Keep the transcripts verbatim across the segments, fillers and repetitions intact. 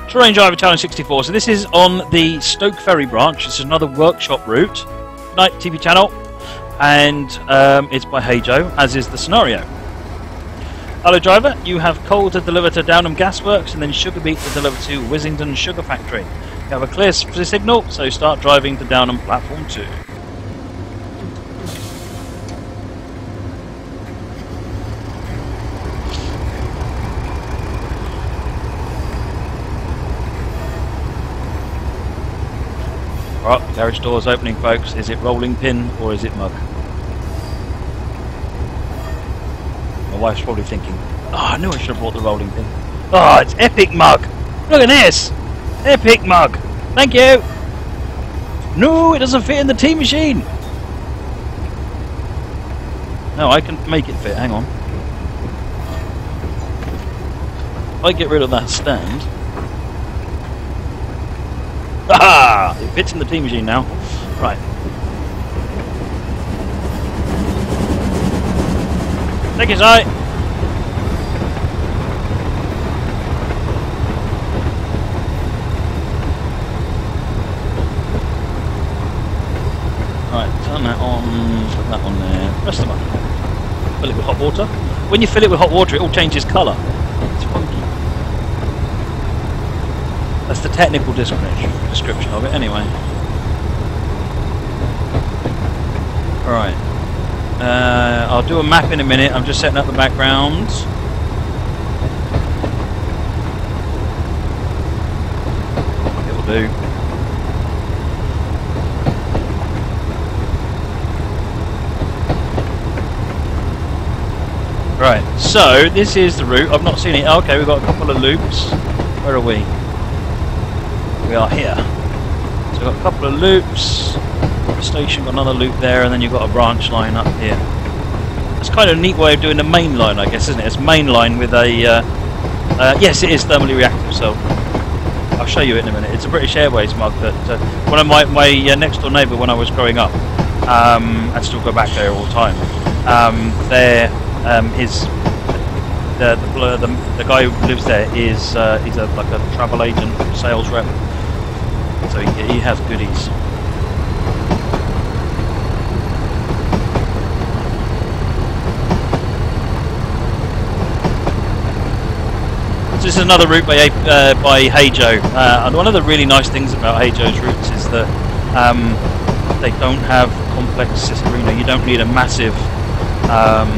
Terrain Driver Challenge sixty-four. So this is on the Stoke Ferry Branch. This is another workshop route. Night T V channel. And um, it's by heyjoe, as is the scenario. Hello driver, you have coal to deliver to Downham Gasworks and then sugar beet to deliver to Wissington Sugar Factory. You have a clear signal, so start driving to Downham Platform two. Right, the garage door's opening, folks. Is it rolling pin or is it mug? My wife's probably thinking, oh, I knew I should have brought the rolling pin. Oh, it's epic mug! Look at this! Epic mug! Thank you! No, it doesn't fit in the tea machine! No, I can make it fit, hang on. If I get rid of that stand... Ah! It fits in the tea machine now. Right. Take it out. Right, turn that on, put that on there, press the button. Fill it with hot water. When you fill it with hot water, it all changes colour. It's funky. That's the technical description of it, anyway. Alright. Uh, I'll do a map in a minute. I'm just setting up the background. It'll do. Right, so this is the route. I've not seen it. Okay, we've got a couple of loops. Where are we? We are here. So we've got a couple of loops. The station got another loop there, and then you've got a branch line up here. It's kind of a neat way of doing the main line, I guess, isn't it? It's main line with a... Uh, uh, yes, it is thermally reactive, so I'll show you it in a minute. It's a British Airways mug that uh, one of my, my uh, next door neighbour when I was growing up, um, I still go back there all the time. Um, there, um, his the the, the the guy who lives there is uh, he's a like a travel agent, sales rep, so he, he has goodies. So this is another route by uh, by heyjoe, uh, and one of the really nice things about heyjoe's routes is that um, they don't have complex system. You know, you don't need a massive um,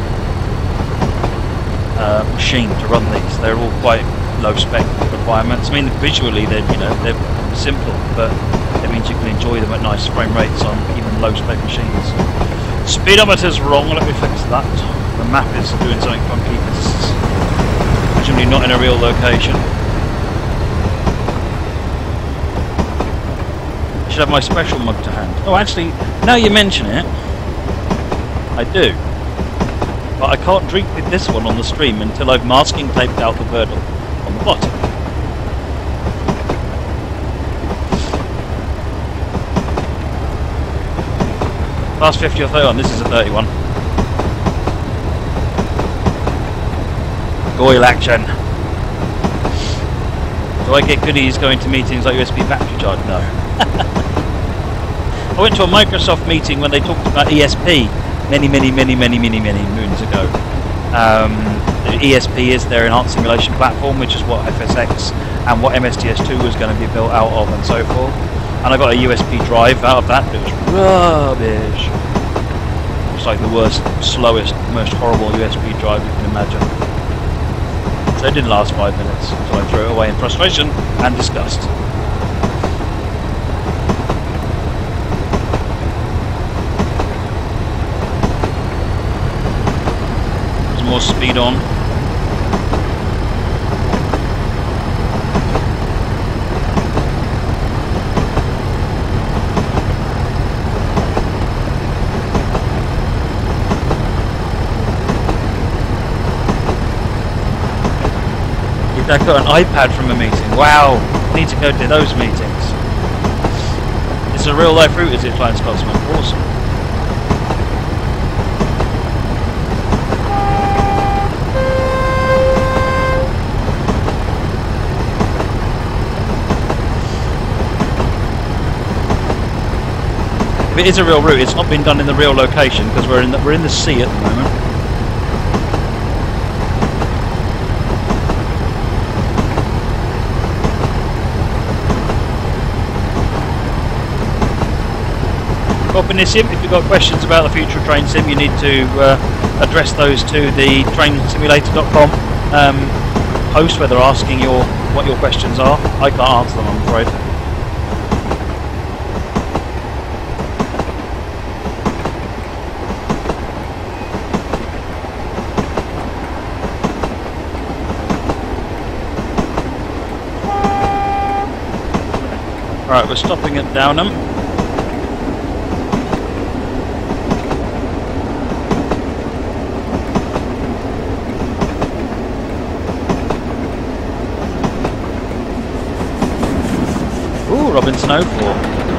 uh, machine to run these. They're all quite low spec requirements. I mean, visually they're you know they're simple, but it means you can enjoy them at nice frame rates on even low spec machines. Speedometer's wrong. Let me fix that. The map is doing something funky. It's presumably not in a real location. I should have my special mug to hand. Oh, actually, now you mention it, I do. But I can't drink with this one on the stream until I've masking taped out the Verdal on the bottom. Last fifty or thirty-one, this is a thirty-one. Goyle action. Do I get goodies going to meetings like U S B battery charge? No. I went to a Microsoft meeting when they talked about E S P many, many, many, many, many, many moons ago. Um, E S P is their enhanced simulation platform, which is what F S X and what M S T S two was going to be built out of, and so forth. And I got a U S B drive out of that, but it was rubbish. It was like the worst, slowest, most horrible U S B drive you can imagine. So it didn't last five minutes, so I threw it away in frustration and disgust. There's more speed on. I got an iPad from a meeting. Wow, I need to go to those meetings. It's a real life route, is it, Flying Scotsman? Awesome. If it is a real route, it's not been done in the real location because we're in the, we're in the sea at the moment. Popping this in, if you've got questions about the future of Train Sim, you need to uh, address those to the train simulator dot com um, post where they're asking your what your questions are. I can't answer them, I'm afraid. Right, we're stopping at Downham. Ooh, Robinson Oakmore.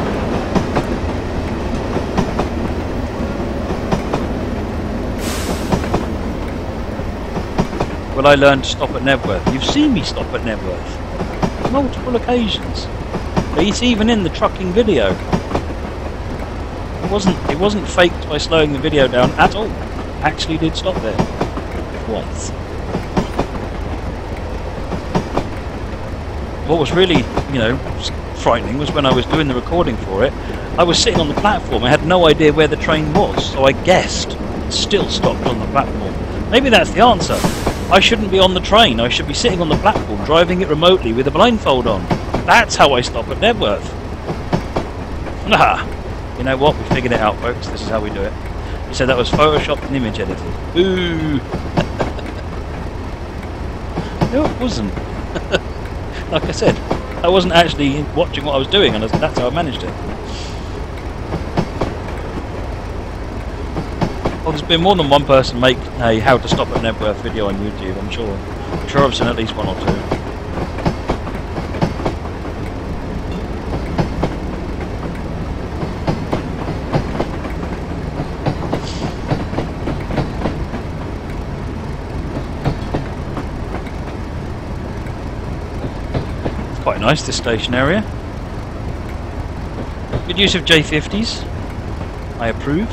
Will I learn to stop at Nebworth? You've seen me stop at Nebworth. Multiple occasions. It's even in the trucking video. It wasn't it wasn't faked by slowing the video down at all. Actually did stop there. Once. What was really, you know, frightening was when I was doing the recording for it, I was sitting on the platform, I had no idea where the train was, so I guessed, still stopped on the platform. Maybe that's the answer. I shouldn't be on the train, I should be sitting on the platform, driving it remotely with a blindfold on. That's how I stop at Nebworth. Ah, you know what? We figured it out, folks. This is how we do it. You said that was photoshopped and image edited. Ooh. No, it wasn't. Like I said, I wasn't actually watching what I was doing, and that's how I managed it. Well, there's been more than one person make a how to stop at Nebworth video on YouTube. I'm sure. I'm sure I've seen at least one or two. Quite nice, this station area. Good use of J fifties. I approve.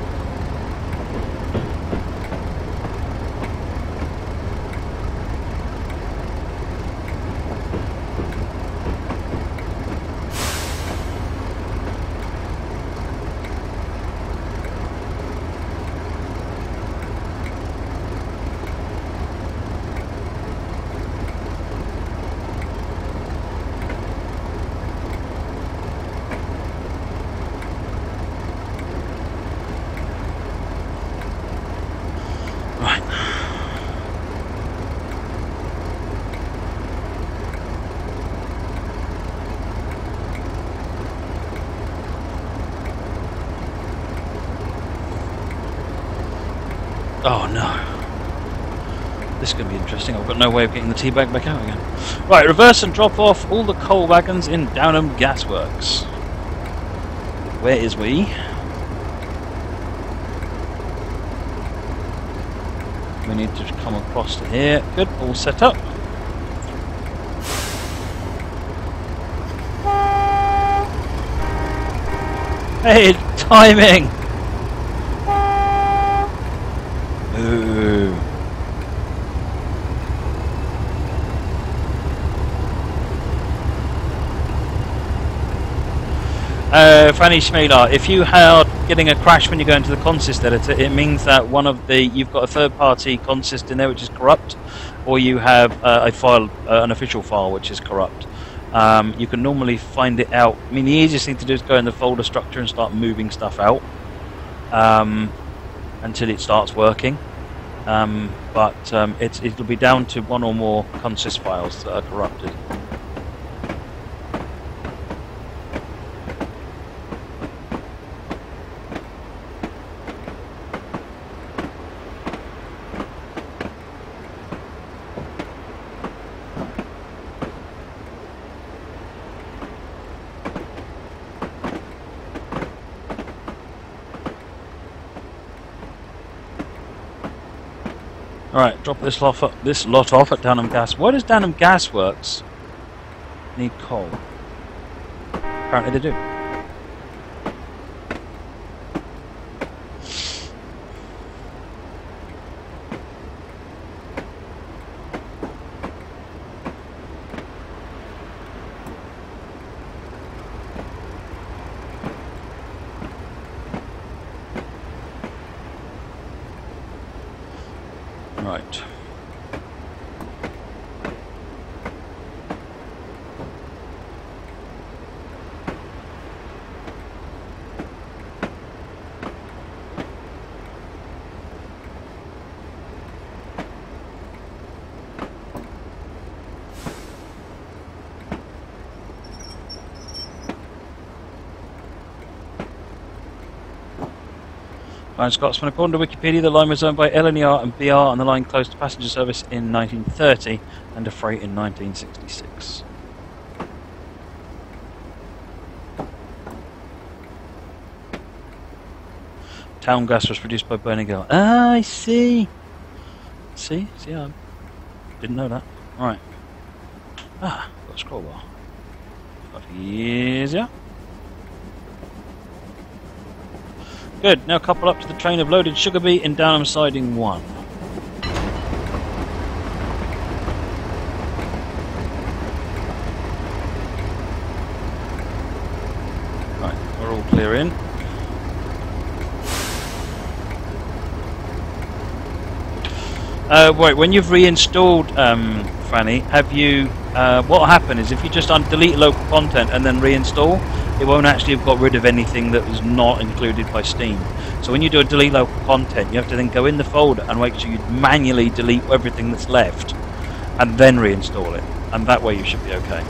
Oh no. This is going to be interesting. I've got no way of getting the tea bag back out again. Right, reverse and drop off all the coal wagons in Downham Gasworks. Where is we? We need to come across to here. Good, all set up. Hey, timing! Ooh. Uh, Fanny Schmelar, if you are getting a crash when you go into the consist editor, it means that one of the you've got a third-party consist in there which is corrupt, or you have uh, a file, uh, an official file which is corrupt. Um, you can normally find it out. I mean, the easiest thing to do is go in the folder structure and start moving stuff out. Um, until it starts working, um, but um, it's, it'll be down to one or more consist files that are corrupted. Alright, drop this lot, off, this lot off at Downham Gas. Why does Downham Gasworks need coal? Apparently they do. Right. Ryan Scotsman, according to Wikipedia, the line was owned by L N E R and B R, and the line closed to passenger service in nineteen thirty and to freight in nineteen sixty-six. Town gas was produced by burning girl. Ah, I see. See, see, I didn't know that. All right. Ah, got a scroll bar. Got easier. Good, now couple up to the train of loaded sugar beet in Downham Siding one. Right, we're all clear in. Uh, wait, when you've reinstalled um, Franny, have you, uh, what will happen is if you just delete local content and then reinstall, it won't actually have got rid of anything that was not included by Steam. So when you do a delete local content, you have to then go in the folder and make sure you manually delete everything that's left and then reinstall it. And that way you should be okay.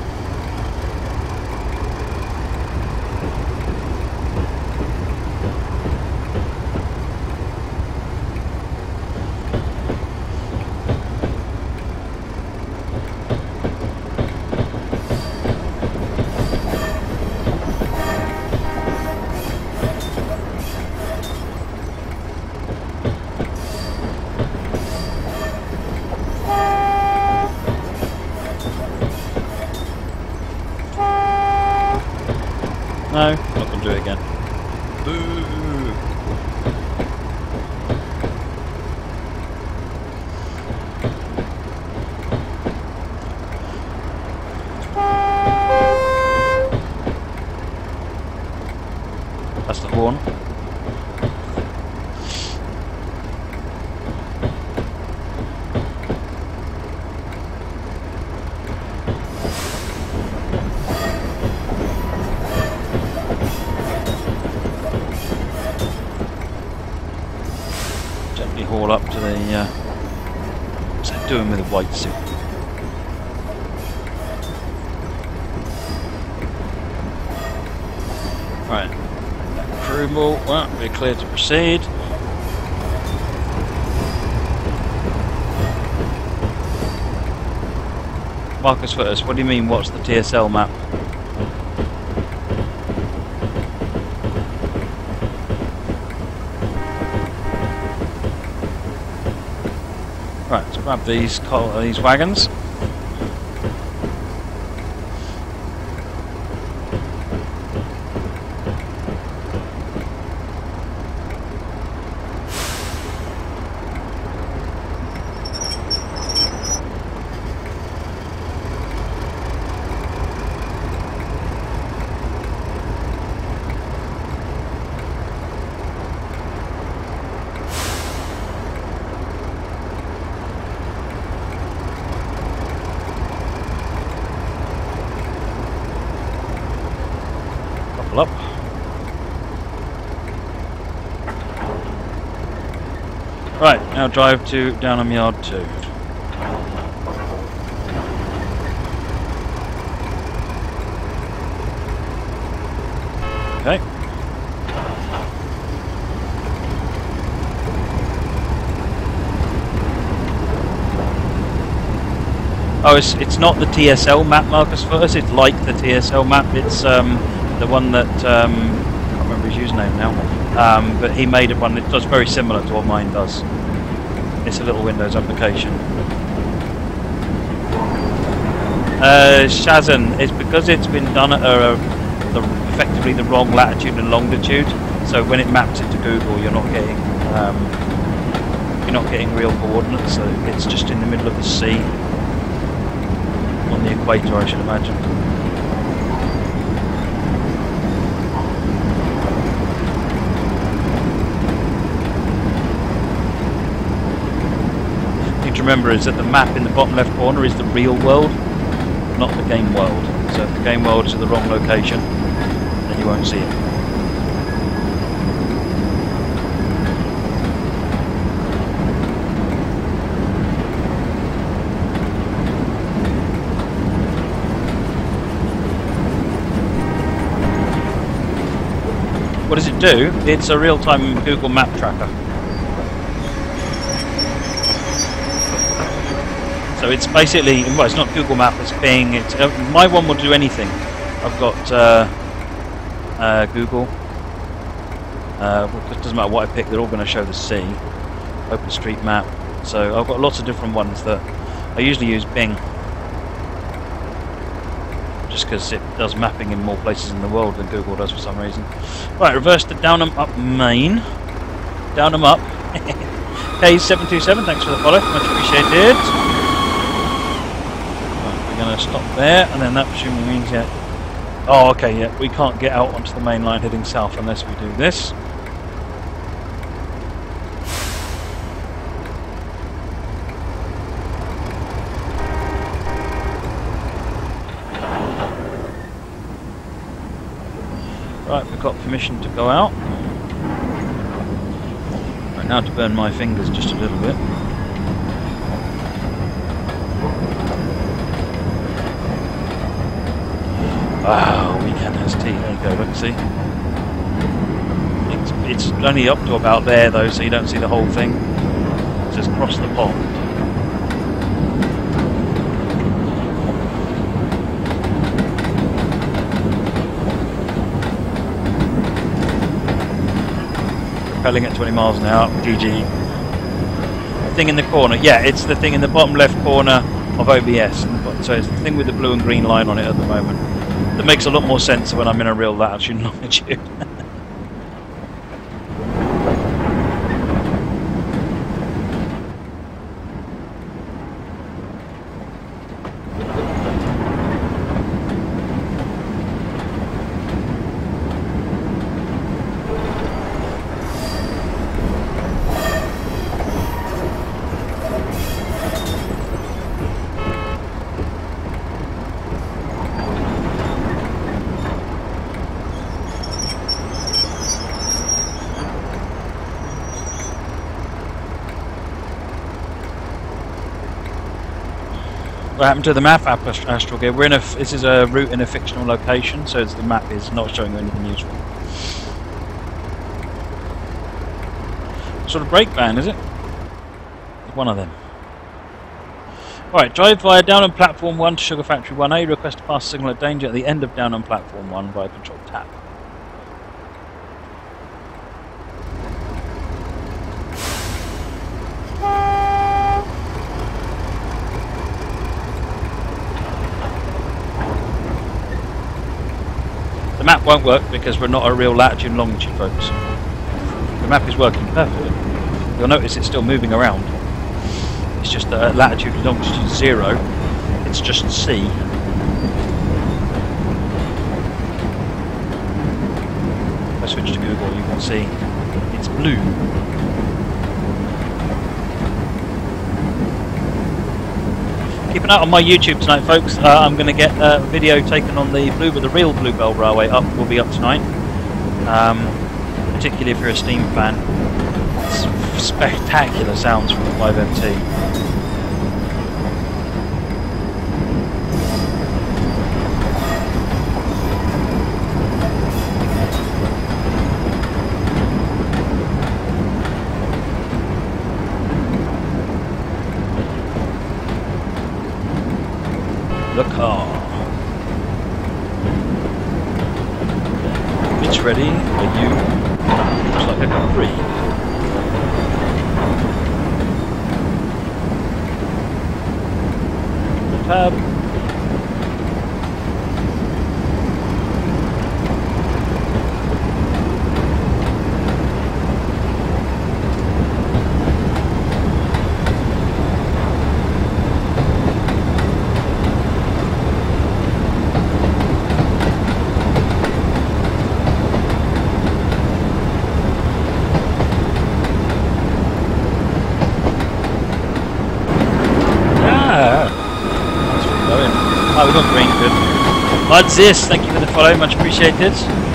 No, not going to do it again. Boo! That's the horn. Haul up to the, uh, what's that doing with the white suit? Right, crew ball, well, we're clear to proceed. Marcus first, what do you mean, what's the T S L map? Right, let's grab these these wagons. Up. Right, now drive to Downham Yard two. Okay. Oh, it's it's not the T S L map, Marcus Footis. It's like the T S L map. It's um. the one that um, I can't remember his username now, um, but he made one that does very similar to what mine does. It's a little Windows application. Uh, Shazan, it's because it's been done at a, the, effectively the wrong latitude and longitude. So when it maps it to Google, you're not getting um, you're not getting real coordinates. So it's just in the middle of the sea on the equator, I should imagine. to remember is that the map in the bottom left corner is the real world, not the game world. So if the game world is at the wrong location, then you won't see it. What does it do? It's a real-time Google Map tracker. So it's basically, well, it's not Google Map, it's Bing. It's, uh, my one will do anything. I've got uh, uh, Google. Uh, well, it doesn't matter what I pick, they're all going to show the sea. OpenStreetMap. So I've got lots of different ones that I usually use Bing. Just because it does mapping in more places in the world than Google does for some reason. Right, reverse to Downham Up Main. Downham Up. K seven two seven, thanks for the follow, much appreciated. Right, we're going to stop there, and then that presumably means, yeah. Oh, okay, yeah, we can't get out onto the main line heading south unless we do this. Right, we've got permission to go out. Right, now to burn my fingers just a little bit. Wow, weekend has tea. There you go, look, see? It's, it's only up to about there though, so you don't see the whole thing. It says cross the pond. Propelling at twenty miles an hour, G G. Thing in the corner, yeah, it's the thing in the bottom left corner of O B S. So it's the thing with the blue and green line on it at the moment. That makes a lot more sense when I'm in a real latitude and longitude. What happened to the map app, Astral Gear? We're in a. This is a route in a fictional location, so the map is not showing you anything useful. What sort of brake van is it? One of them. Alright, drive via down on platform one to Sugar Factory one A. Request to pass signal at danger at the end of down on platform one via control tap. The map won't work because we're not a real latitude and longitude, folks. The map is working perfectly. You'll notice it's still moving around. It's just that at latitude and longitude zero, it's just sea. If I switch to Google, you can see it's blue. Keep an eye on my YouTube tonight, folks. Uh, I'm going to get a video taken on the blue, the real Bluebell Railway up. Will be up tonight. Um, particularly if you're a steam fan. It's spectacular sounds from the five M T. The car. It's ready. Are you? Looks like I got three. Tab. got green, good. Odds this, thank you for the follow, much appreciated.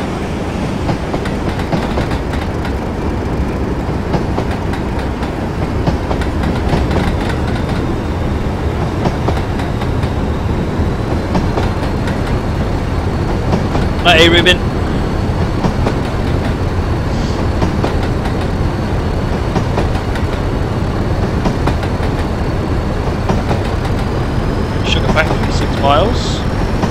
Hey Ruben. Sugar Factory, six miles.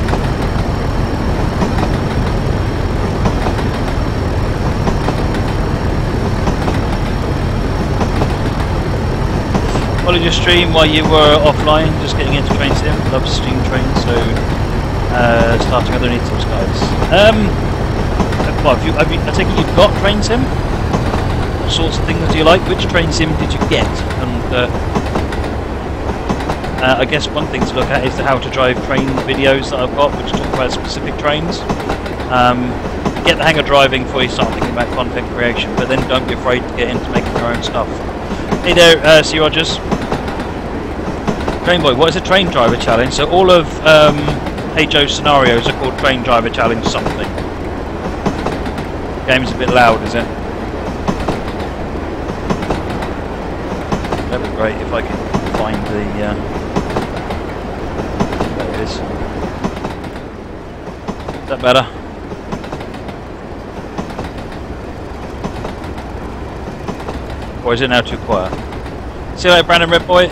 Followed your stream while you were offline, just getting into train sim. Love to stream trains, so Uh, starting other need subscribers. Um, well, have you, have you, I take it you've got train sim? What sorts of things do you like? Which train sim did you get? And uh, uh, I guess one thing to look at is the how to drive train videos that I've got, which talk about specific trains. Um, get the hang of driving before you start thinking about content creation, but then don't be afraid to get into making your own stuff. Hey there, uh, C. Rogers. Train Boy, what is a train driver challenge? So all of um, heyjoe scenarios are called train driver challenge something. Game's a bit loud, is it? That'd be great if I could find the. Uh, there it is. Is that better? Or is it now too quiet? See you later, Brandon Red Boy.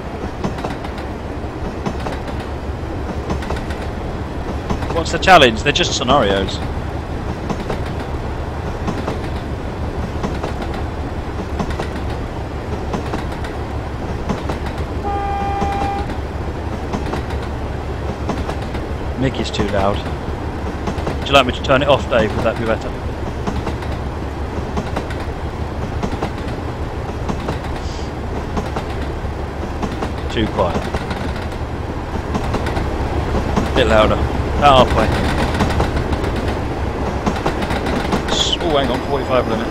What's the challenge? They're just scenarios. Mic is too loud. Would you like me to turn it off, Dave? Would that be better? Too quiet. A bit louder. About halfway. Oh, hang on, forty-five limit.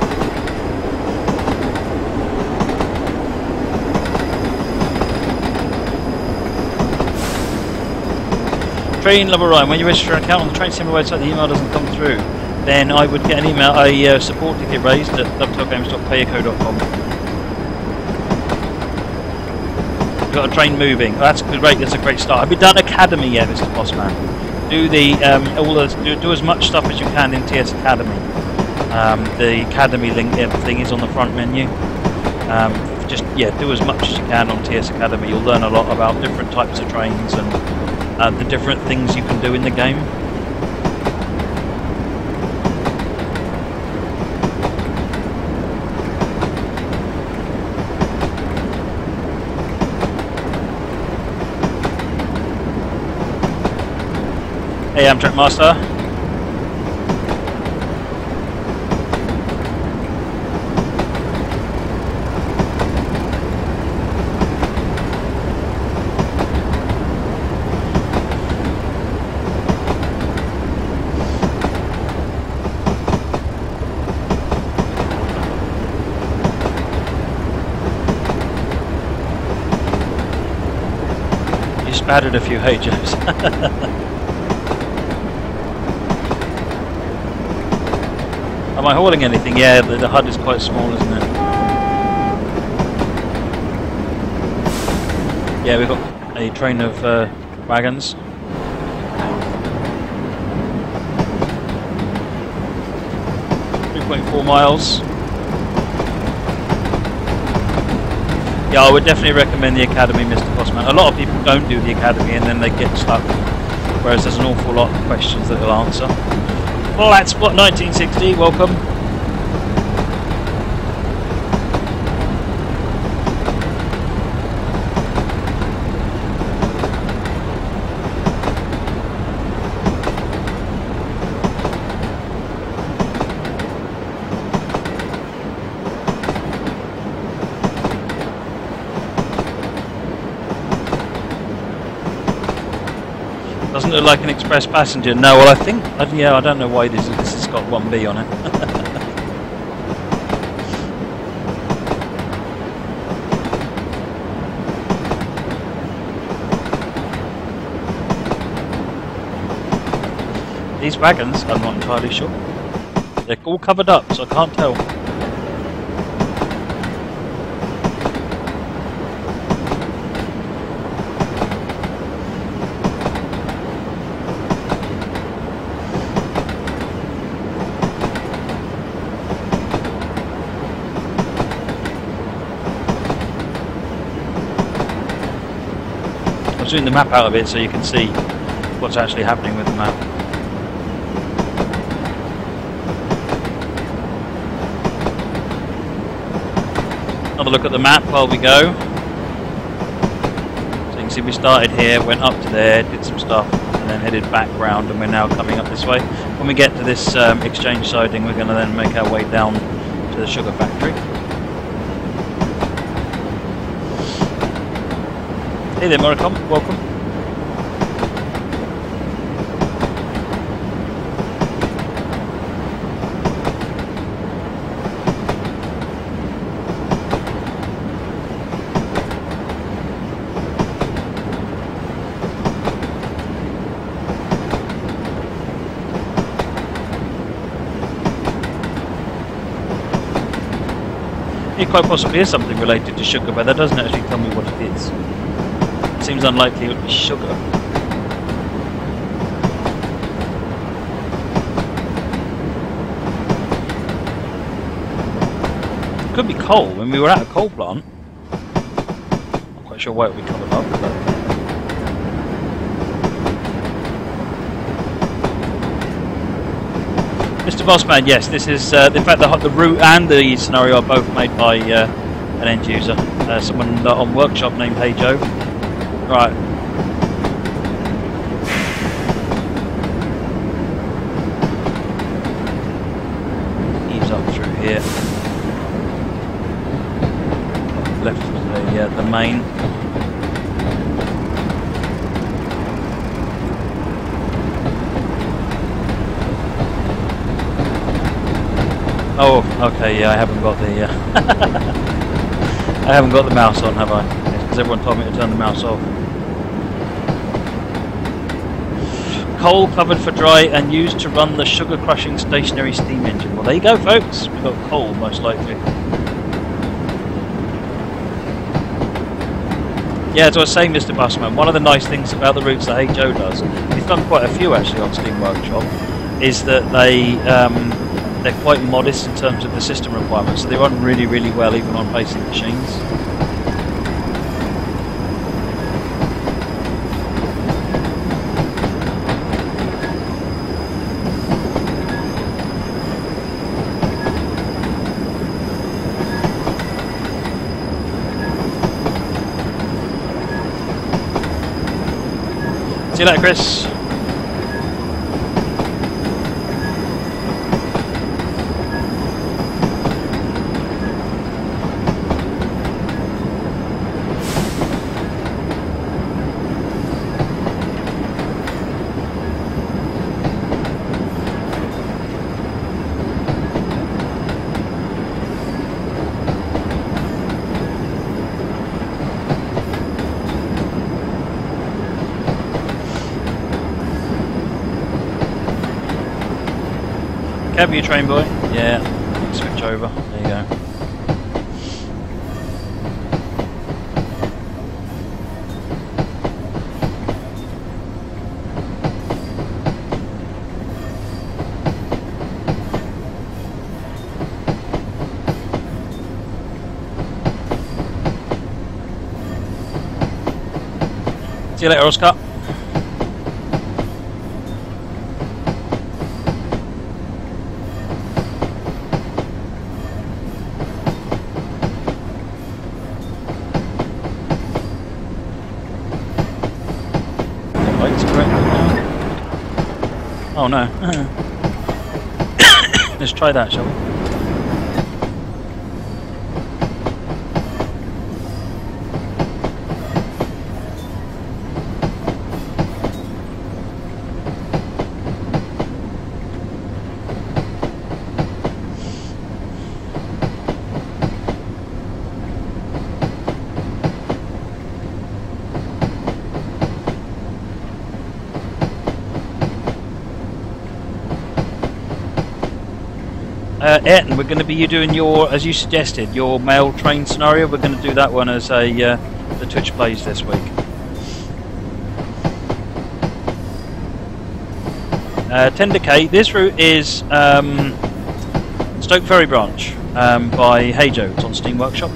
Train Lover Ryan, when you register an account on the Train Simmer website, the email doesn't come through. Then I would get an email, a uh, support ticket raised at dovetailgames dot payco dot com. Got a train moving. Oh, that's great. That's a great start. Have you done Academy yet, Mister Bossman? Do the um, all the do, do as much stuff as you can in T S Academy. Um, the Academy link thing is on the front menu. Um, just yeah, do as much as you can on T S Academy. You'll learn a lot about different types of trains and uh, the different things you can do in the game. Hey, I'm Track Master. You spattered a few heyjoes. Am I hauling anything? Yeah, the, the H U D is quite small, isn't it? Yeah, we've got a train of uh, wagons. three point four miles. Yeah, I would definitely recommend the Academy, Mister Bossman. A lot of people don't do the Academy and then they get stuck, whereas there's an awful lot of questions that they'll answer. Flat Spot nineteen sixty, welcome. Doesn't look like an express passenger. No, well I think, yeah, I don't know why this, this has got one B on it. These wagons, I'm not entirely sure. They're all covered up, so I can't tell. I'm zooming the map out of it so you can see what's actually happening with the map. Another look at the map while we go. So you can see we started here, went up to there, did some stuff, and then headed back round, and we're now coming up this way. When we get to this um, exchange siding, we're going to then make our way down to the sugar factory. Hey there, Moricom, welcome. It quite possibly is something related to sugar, but that doesn't actually tell me what it is. It seems unlikely it would be sugar. It could be coal. When we were at a coal plant, not quite sure why it would be covered up. But Mister Bossman, yes, this is, uh, in fact, the, the route and the scenario are both made by uh, an end user, uh, someone uh, on Workshop named heyjoe. Right. Ease up through here. Left to the, uh, the main. Oh, okay, yeah, I haven't got the, uh, I haven't got the mouse on, have I? Because everyone told me to turn the mouse off. Coal covered for dry and used to run the sugar crushing stationary steam engine. Well, there you go, folks. We've got coal, most likely. Yeah, as I was saying, Mister Busman, one of the nice things about the routes that heyjoe does, he's done quite a few actually on Steam Workshop, is that they, um, they're quite modest in terms of the system requirements, so they run really, really well even on basic machines. See you later, Chris. Cab you train boy? Yeah, switch over. There you go. See you later, Oscar. Oh no. Let's try that, shall we? Uh, Ayrton, we're going to be you doing your, as you suggested, your mail train scenario. We're going to do that one as a uh, the Twitch plays this week. Uh, Tender K. This route is um, Stoke Ferry Branch um, by heyjoe. It's on Steam Workshop.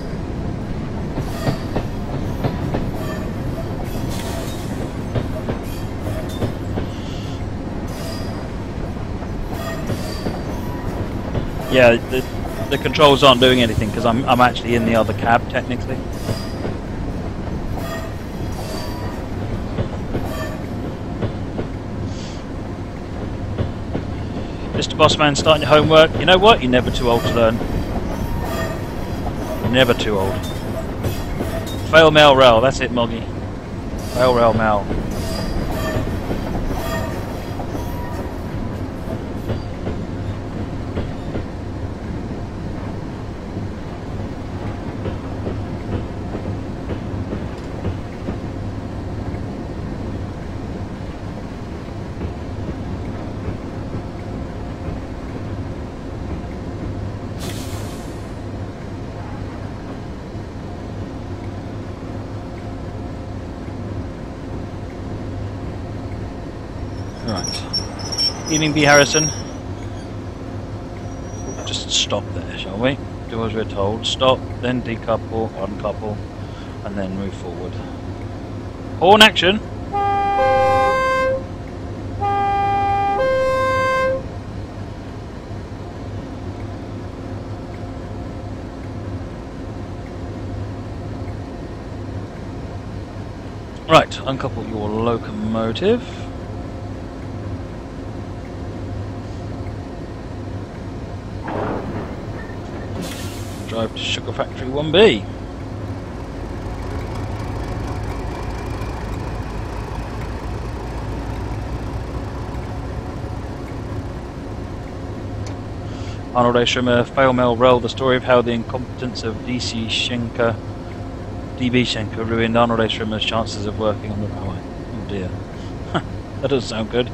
Yeah, the, the controls aren't doing anything because I'm, I'm actually in the other cab, technically. Mister Bossman, starting your homework. You know what? You're never too old to learn. You're never too old. Fail mail rail, that's it, Moggy. Fail rail mail. Right. Evening, B. Harrison. Just stop there, shall we? Do as we're told. Stop, then decouple, uncouple, and then move forward. Horn action! Right, uncouple your locomotive. Drive to Sugar Factory one B. Arnold A. Schrimmer, Fail Mail Rail, the story of how the incompetence of D C Schenker, D B Schenker ruined Arnold A. Schrimmer's chances of working on the railway. Oh dear. That does sound good.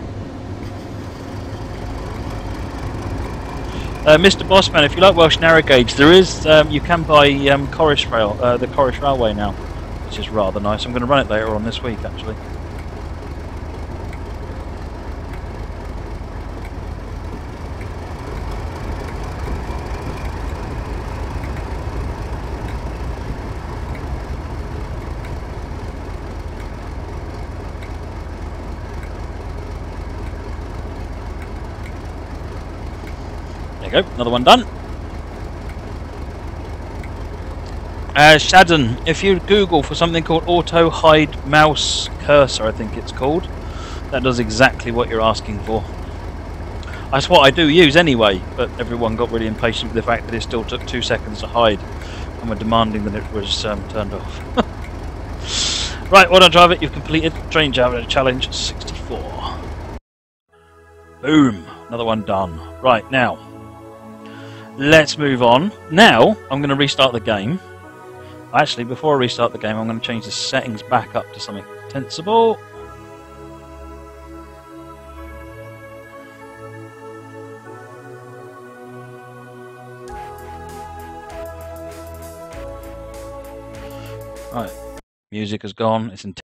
Uh, Mister Bossman, if you like Welsh narrow gauge, there is um, you can buy um, Cornish Rail, uh, the Cornish Railway now, which is rather nice. I'm going to run it later on this week, actually. There you go, another one done. Uh, Shadden, if you Google for something called Auto Hide Mouse Cursor, I think it's called, that does exactly what you're asking for. That's what I do use anyway, but everyone got really impatient with the fact that it still took two seconds to hide and were demanding that it was um, turned off. Right, well done, driver, you've completed Train Java Challenge sixty-four. Boom, another one done. Right, now let's move on. Now, I'm going to restart the game. Actually, before I restart the game, I'm going to change the settings back up to something sensible. Right, music has gone. It's in